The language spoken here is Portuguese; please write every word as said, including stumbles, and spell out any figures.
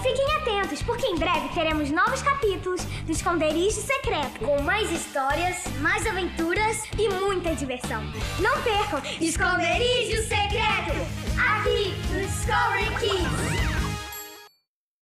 fiquem atentos, porque em breve teremos novos capítulos do Esconderijo Secreto, com mais histórias, mais aventuras e muita diversão. Não percam Esconderijo Secreto!